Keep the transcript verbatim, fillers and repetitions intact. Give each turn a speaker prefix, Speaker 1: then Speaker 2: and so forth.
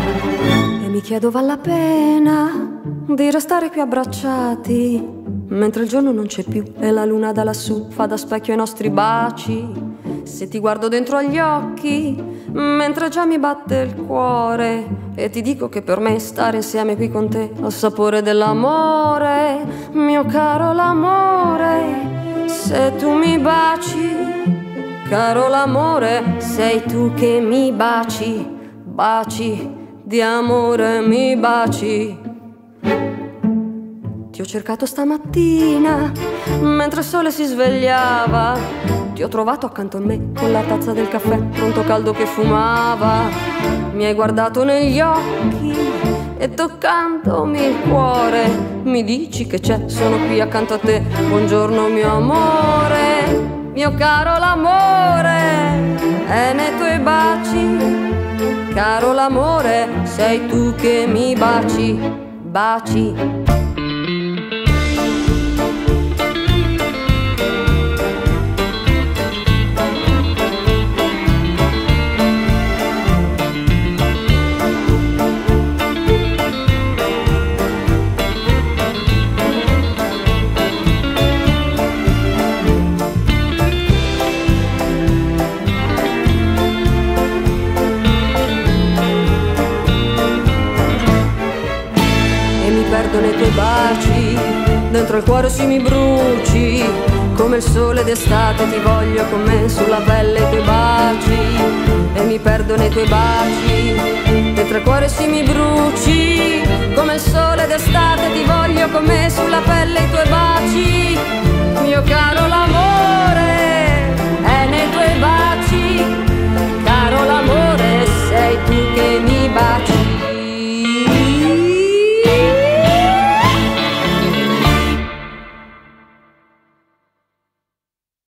Speaker 1: E mi chiedo vale la pena di restare qui abbracciati mentre il giorno non c'è più e la luna da lassù fa da specchio ai nostri baci. Se ti guardo dentro agli occhi mentre già mi batte il cuore e ti dico che per me stare insieme qui con te ha il sapore dell'amore, mio caro l'amore. Se tu mi baci, caro l'amore, sei tu che mi baci, baci di amore mi baci. Ti ho cercato stamattina mentre il sole si svegliava, ti ho trovato accanto a me con la tazza del caffè pronto caldo che fumava. Mi hai guardato negli occhi e toccandomi il cuore mi dici che c'è, sono qui accanto a te. Buongiorno mio amore, mio caro l'amore è nei tuoi baci, caro l'amore sei tu che mi baci, baci. Nei tuoi baci, dentro il cuore si mi bruci, come il sole d'estate ti voglio con me sulla pelle i tuoi baci. E mi perdo nei tuoi baci, dentro il cuore si mi bruci, come il sole d'estate ti voglio con me sulla pelle i tuoi baci. Mio caro l'amore è nei tuoi baci, caro l'amore